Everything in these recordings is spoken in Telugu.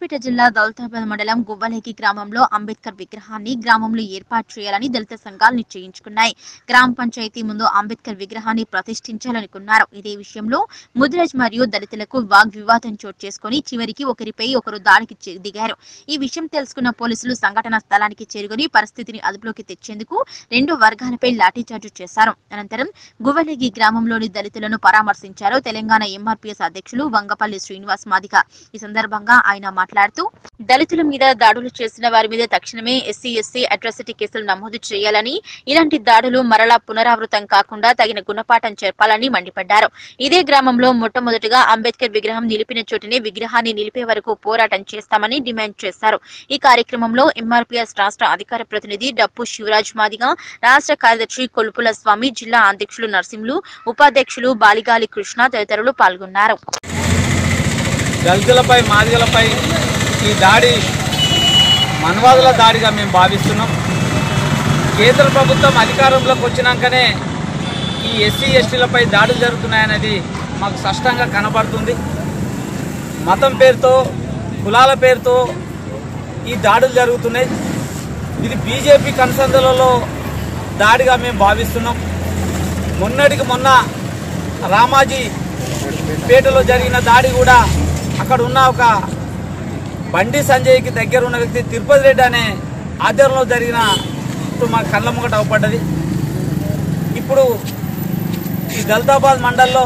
సిద్దిపేట జిల్లా దౌలతాబాద్ మండలం గువ్వలేగి గ్రామంలో అంబేద్కర్ విగ్రహాన్ని గ్రామంలో ఏర్పాటు చేయాలని దళిత సంఘాలు నిశ్చయించుకున్నాయి. గ్రామ పంచాయతీ ముందు అంబేద్కర్ విగ్రహాన్ని ప్రతిష్ఠించాలనుకున్నారు. ఇదే విషయంలో ముదిరాజ్ మరియు దళితులకు వాగ్వివాదం చోటు చేసుకుని చివరికి ఒకరిపై ఒకరు దాడికి దిగారు. ఈ విషయం తెలుసుకున్న పోలీసులు సంఘటనా స్థలానికి చేరుకుని పరిస్థితిని అదుపులోకి తెచ్చేందుకు రెండు వర్గాలపై లాఠీచార్జు చేశారు. అనంతరం గువ్వలేగి గ్రామంలోని దళితులను పరామర్శించారు తెలంగాణ ఎంఆర్పీఎస్ అధ్యక్షులు వంగపల్లి శ్రీనివాస్ మాదిగ. ఈ సందర్భంగా ఆయన మాట్లాడుతూ దళితుల మీద దాడులు చేసిన వారి మీద తక్షణమే ఎస్సీ అట్రాసిటీ కేసులు నమోదు చేయాలని, ఇలాంటి దాడులు మరలా పునరావృతం కాకుండా తగిన గుణపాఠం చెప్పాలని మండిపడ్డారు. ఇదే గ్రామంలో మొట్టమొదటిగా అంబేద్కర్ విగ్రహం నిలిపిన చోటనే విగ్రహాన్ని నిలిపే వరకు పోరాటం చేస్తామని డిమాండ్ చేశారు. ఈ కార్యక్రమంలో ఎంఆర్పీఎస్ రాష్ట్ర అధికార ప్రతినిధి డప్పు శివరాజ్ మాదిగ, రాష్ట్ర కార్యదర్శి కొలుపుల స్వామి, జిల్లా అధ్యక్షులు నర్సింహులు, ఉపాధ్యక్షులు బాలిగాలి కృష్ణ తదితరులు పాల్గొన్నారు. దళితులపై మాదిగలపై ఈ దాడి మన్వాదుల దాడిగా మేము భావిస్తున్నాం. కేంద్ర ప్రభుత్వం అధికారంలోకి వచ్చినాకనే ఈ ఎస్సీ ఎస్టీలపై దాడులు జరుగుతున్నాయనేది మాకు స్పష్టంగా కనబడుతుంది. మతం పేరుతో, కులాల పేరుతో ఈ దాడులు జరుగుతున్నాయి. ఇది బీజేపీ కన్సందలలో దాడిగా మేము భావిస్తున్నాం. మొన్నటికి మొన్న రామాజీ పేటలో జరిగిన దాడి కూడా అక్కడ ఉన్న ఒక బండి సంజయ్కి దగ్గర ఉన్న వ్యక్తి తిరుపతి రెడ్డి అనే ఆధ్వర్యంలో జరిగిన మా కళ్ళ ముంగట అవపడ్డది. ఇప్పుడు ఈ దళితాబాద్ మండల్లో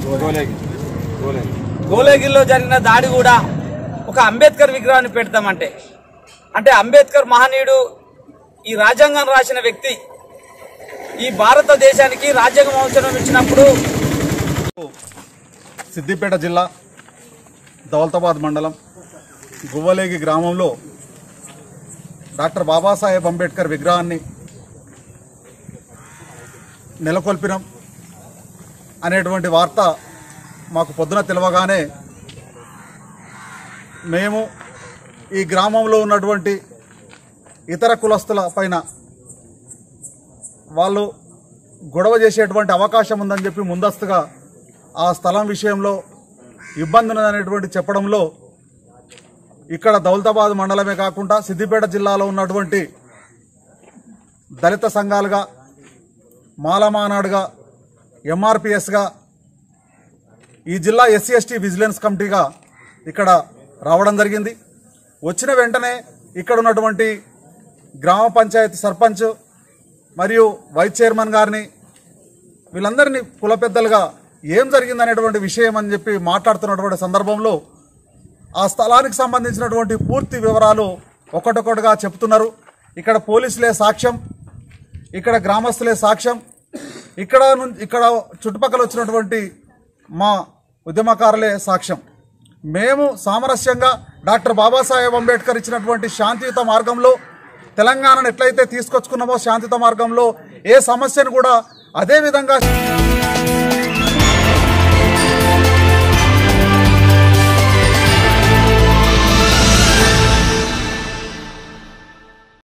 గోలేగిల్లో జరిగిన దాడి కూడా ఒక అంబేద్కర్ విగ్రహాన్ని పెడతామంటే, అంటే అంబేద్కర్ మహనీయుడు, ఈ రాజ్యాంగం రాసిన వ్యక్తి, ఈ భారతదేశానికి రాజ్యాంగం అవసరం ఇచ్చినప్పుడు. సిద్దిపేట జిల్లా దౌలతాబాద్ మండలం గువ్వలేగి గ్రామంలో డాక్టర్ బాబాసాహెబ్ అంబేద్కర్ విగ్రహాన్ని నెలకొల్పినం అనేటువంటి వార్త మాకు పొద్దున తెలవగానే మేము ఈ గ్రామంలో ఉన్నటువంటి ఇతర కులస్తుల పైన వాళ్ళు గొడవ చేసేటువంటి అవకాశం ఉందని చెప్పి ముందస్తుగా ఆ స్థలం విషయంలో ఇబ్బంది ఉన్నదనేటువంటి చెప్పడంలో ఇక్కడ దౌలతాబాద్ మండలమే కాకుండా సిద్దిపేట జిల్లాలో ఉన్నటువంటి దళిత సంఘాలుగా, మాలమానాడుగా, ఎంఆర్పిఎస్గా, ఈ జిల్లా ఎస్సీ ఎస్టీ విజిలెన్స్ కమిటీగా ఇక్కడ రావడం జరిగింది. వచ్చిన వెంటనే ఇక్కడ ఉన్నటువంటి గ్రామ పంచాయతీ సర్పంచ్ మరియు వైస్ చైర్మన్ గారిని, వీళ్ళందరినీ కుల పెద్దలుగా ఏం జరిగిందనేటువంటి విషయం అని చెప్పి మాట్లాడుతున్నటువంటి సందర్భంలో ఆ స్థలానికి సంబంధించినటువంటి పూర్తి వివరాలు ఒకటొకటిగా చెప్తున్నారు. ఇక్కడ పోలీసులే సాక్ష్యం, ఇక్కడ గ్రామస్తులే సాక్ష్యం, ఇక్కడ చుట్టుపక్కల వచ్చినటువంటి మా ఉద్యమకారులే సాక్ష్యం. మేము సామరస్యంగా డాక్టర్ బాబాసాహెబ్ అంబేద్కర్ ఇచ్చినటువంటి శాంతియుత మార్గంలో తెలంగాణను ఎట్లయితే తీసుకొచ్చుకున్నామో శాంతియుత మార్గంలో ఏ సమస్యను కూడా అదే విధంగా